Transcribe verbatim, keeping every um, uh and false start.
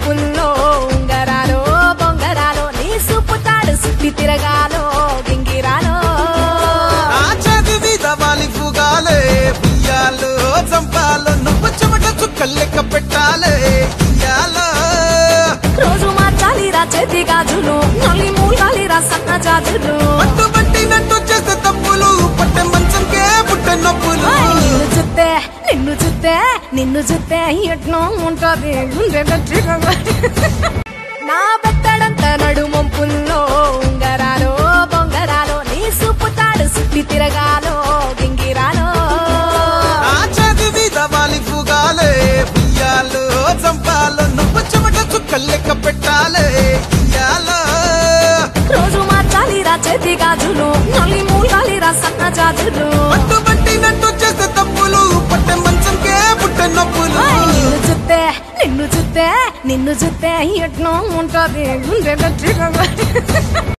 వంపుల్లో ఉంగరాలో బొంగరాలో నీ సుప్పుతాడు సుట్టి తిరగాలో గింగిరాలో పుగాలే బియ్యాలు చంపాలో నువ్వు చెమట చుక్కలెక్క పెట్టాలే ఇయ్యాలో రోజు మార్చాలిరా చేతి గాజులు నల్లి మూలాలిరా సన్న జాజులు పట్టు పట్టినట్టు చేసే తప్పులు పట్టె మంచంకే పుట్టే నొప్పులు నిన్ను చూస్తే నిన్ను చూస్తే నిన్ను చూస్తే ఎట్నో ఉంటది గుండె గట్టిగా నా బెత్తడంత నడుమొంపుల్లో ఉంగరాలో బొంగరాలో నీ సుప్పుతాడు సుట్టి తిరగాలో గింగిరాలో పుగాలే బియ్యాలు చంపాలో నువ్వు చెమట చుక్కలెక్క పెట్టాలే ఇయ్యాలో రోజు మార్చాలిరా చేతి గాజులు నల్లి మూలాలిరా సన్న జాజులు పట్టు పట్టినట్టు చేసే తప్పులు పట్టె మంచంకే పుట్టే నొప్పులు నిన్ను చూస్తే నిన్ను చూస్తే నిన్ను చూస్తే ఎట్నో ఉంటది గుండె గట్టిగా